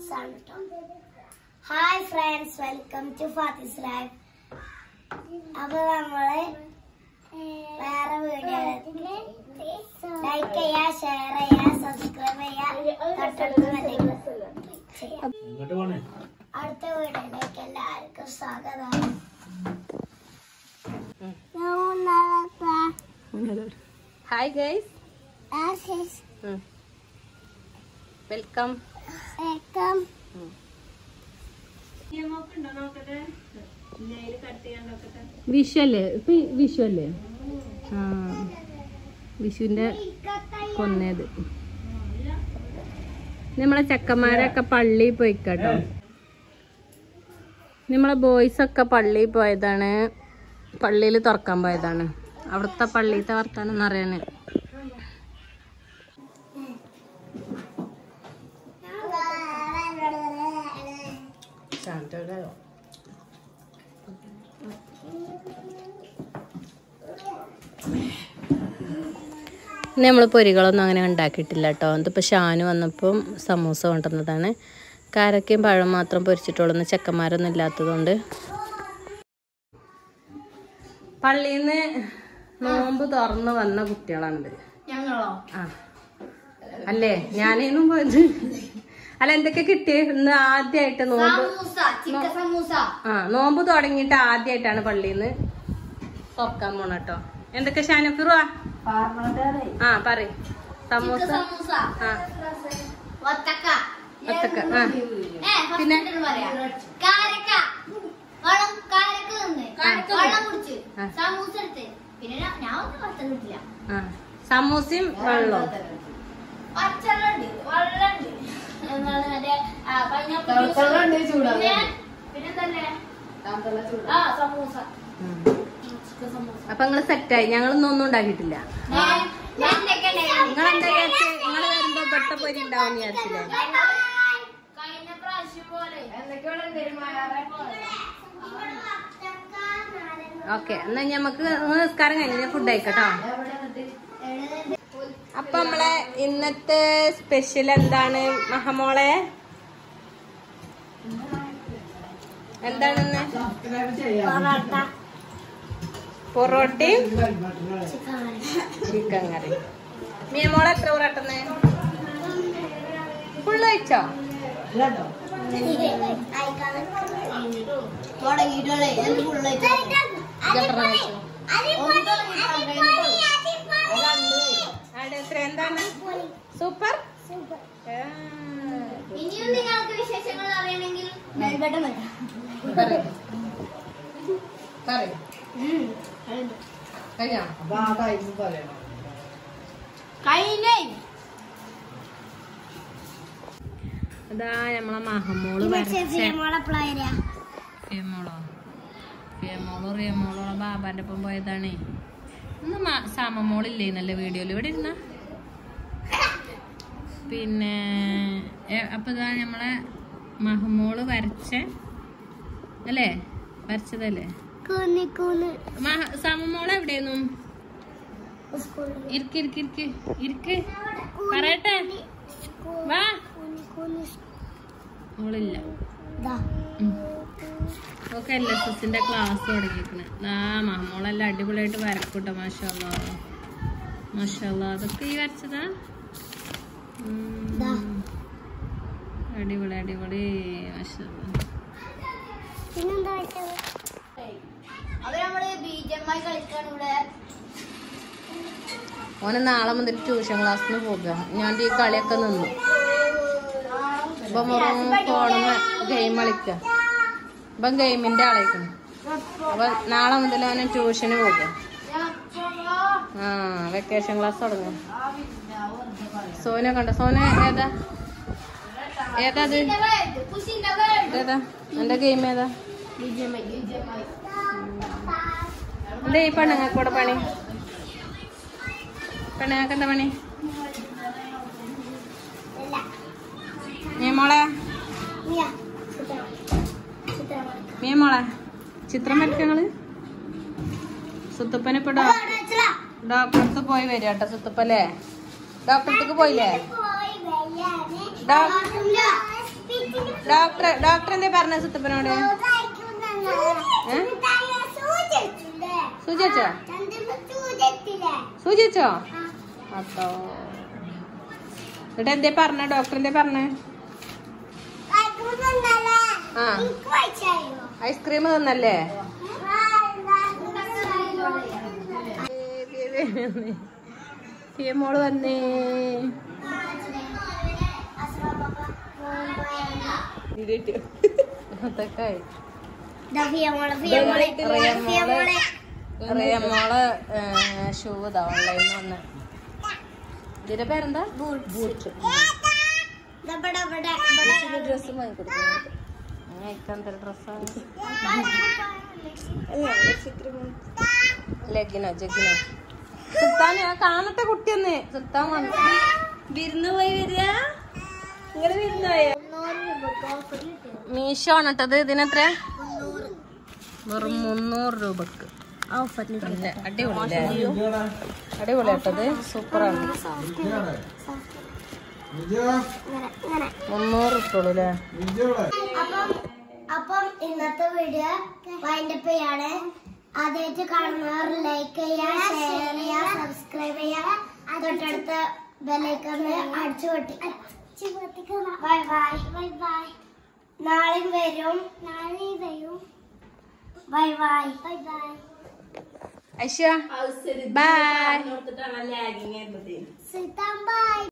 Hi friends, welcome to Fathi's life. അപ്പോൾ നമ്മള് വേറെ വീഡിയോ ലൈക്ക് ചെയ്യാ, ഷെയർ ചെയ്യാ, സബ്സ്ക്രൈബ് ചെയ്യാ, അടുത്ത വീഡിയോയിലേക്ക് എല്ലാവർക്കും സ്വാഗതം. Hi guys. Welcome. വിഷുവല്ലേ ഇപ്പൊ വിഷുവല്ലേ? ആ വിഷുവിന്റെ കൊന്നത് നമ്മളെ ചെക്കന്മാരൊക്കെ പള്ളിയിൽ പോയിക്കട്ടോ. നമ്മളെ ബോയ്സ് ഒക്കെ പള്ളിയിൽ പോയതാണ്, പള്ളിയിൽ തുറക്കാൻ പോയതാണ്. അവിടുത്തെ പള്ളിയിലത്തെ വർത്താനം അറിയാന്. നമ്മൾ പൊരികളൊന്നും അങ്ങനെ ഉണ്ടാക്കിയിട്ടില്ല കേട്ടോ. ഇതിപ്പോൾ ഷാന് വന്നപ്പം സമൂസ കൊണ്ടുവന്നതാണ്. കാരക്കയും പഴം മാത്രം പൊരിച്ചിട്ടുള്ളൂ, ചെക്കന്മാരൊന്നും ഇല്ലാത്തതുകൊണ്ട്. പള്ളിയിൽ നിന്ന് നോമ്പ് തുറന്ന് വന്ന കുട്ടികളാണിത്. ആ അല്ലേ? ഞാനേന്നും പോയത് അല്ല. എന്തൊക്കെ കിട്ടിയ ഇന്ന് ആദ്യമായിട്ട് നോമ്പ് തുടങ്ങിയിട്ട് ആദ്യമായിട്ടാണ് പള്ളിയിൽ നിന്ന് തുറക്കാൻ പോണ കേട്ടോ. എന്തൊക്കെ ഷാനഫിറുവാ? ആ പറയ്. സമൂസ, വത്തക്ക, പിന്നെ സമൂസയും വെള്ളവും. അപ്പൊ നിങ്ങള് സെറ്റായി. ഞങ്ങളൊന്നും ഒന്നും ഉണ്ടാക്കിയിട്ടില്ല. നിങ്ങളെന്താ വിചാരിച്ചേ? നിങ്ങള് വരുമ്പോ പെട്ടപ്പൊരി ഉണ്ടാവും വിചാരിച്ചില്ലേ? ഓക്കെ, എന്നാ ഞമ്മക്ക് നിസ്കാരം കഴിഞ്ഞ ഫുഡ് കഴിക്കട്ടോ. അപ്പൊ നമ്മളെ ഇന്നത്തെ സ്പെഷ്യൽ എന്താണ് മഹമോളെ? എന്താണെന്ന്? പൊറോട്ടയും ചിക്കൻ കറി. മീമോളെ എത്ര പൊറോട്ടന്ന്? ഫുള്ള് കഴിച്ചോ? എന്താണ് സൂപ്പർ? ഇനിയും നിങ്ങൾക്ക് വിശേഷങ്ങൾ അറിയണമെങ്കിൽ അതാ നമ്മളെ മഹമോള് റിയമോളോ ബാബാന്റെ ഒപ്പം പോയതാണേ. ഇന്ന് സാമമോളില്ലേ നല്ല വീഡിയോയിൽ ഇവിടെ ഇരുന്ന. പിന്നെ അപ്പൊ ഇതാ നമ്മളെ മഹമോള് വരച്ച അല്ലേ? വരച്ചതല്ലേ? സാമമോള് എവിടെയൊന്നും ഇരിക്ക് പറയട്ടെ. വാ. മോളില്ല. Okay, LSSന്റെ class തുടങ്ങിയിരിക്കണേ. മഹമോളെല്ലാം അടിപൊളിയായിട്ട് വരക്കൂട്ടോ. മാഷാല്ലാ മാഷാല്ലാ. അതൊക്കെ ഈ വരച്ചതാ? അടിപൊളി അടിപൊളി മാഷാല്ലാ. ഓന് നാളെ മുതൽ ട്യൂഷൻ ക്ലാസ്സിന് പോകുക. ഞാൻ ഈ കളിയൊക്കെ നിന്നു. ഇപ്പൊ ഫോണിൽ ഗെയിം കളിക്ക. ഇപ്പം ഗെയിമിന്റെ ആളേക്കണം. അപ്പൊ നാളെ മുതൽ അവന് ട്യൂഷന് പോകുക. ആ വെക്കേഷൻ ക്ലാസ് തുടങ്ങും. സോന കണ്ട? സോന ഏതാ അത്? ഏതാ എന്റെ ഗെയിം? ഏതാ? എന്താ ഈ പെണ്ണുങ്ങൾക്ക് കൂടെ പണി? പെണ്ണുങ്ങൾക്ക് എന്താ പണി? മീമോളെ ചിത്രം വരയ്ക്കങ്ങള്. സുത്തുപ്പനെ ഇപ്പൊ ഡോക്ടർക്ക് പോയി വരിക കേട്ടോ. സുത്തുപ്പല്ലേ? ഡോക്ടർക്ക് പോയില്ലേ? ഡോക്ടർ എന്തേ പറഞ്ഞ സുത്തപ്പനോട്? സൂചിച്ചോ? സൂചിച്ചോ? അതോ എന്നിട്ട് എന്തേ പറഞ്ഞ? ഡോക്ടർ എന്തേ പറഞ്ഞ? ആ ഐസ്ക്രീം തന്നല്ലേ? മോള് വന്നേ. മോള് ഷൂ ഇതാ ഓൺലൈനിൽ വന്ന്. ഇതിന്റെ പേരെന്താ? ബൂട്ട്. ഡ്രസ് വാങ്ങിക്കൊടുക്കും. ഡ്രസ്സാണ് ലെഗിനോ ജഗിനോ? സുൽത്താൻ കാണട്ടെ കുട്ടിയൊന്ന്. സുൽത്താൻ വന്നു. വിരുന്ന് പോയി വരിക. നിങ്ങള് വിരുന്നായ? മീഷോ ആണ് കേട്ടത്. ഇതിനെത്ര? വെറും 300 രൂപക്ക്. അടിപൊളി അടിപൊളി കേട്ടത്. സൂപ്പറാണ്. 300 ഇട്ടുള്ളൂ അല്ലേ? അപ്പം ഇന്നത്തെ വീഡിയോ വൈൻഡപ്പ് ചെയ്യാണ്. ആദ്യമായിട്ട് കാണുന്നവർ ലൈക്ക് ചെയ്യുക, ഷെയർ ചെയ്യുക, സബ്സ്ക്രൈബ് ചെയ്യുക, തൊട്ടടുത്ത ബെല്ലൈക്കണ് അടിച്ചു പൊട്ടിക്കുക. Bye bye. Bye bye. നാളെയും വരും. Bye bye. Bye bye. Aisha bye. Sultan by.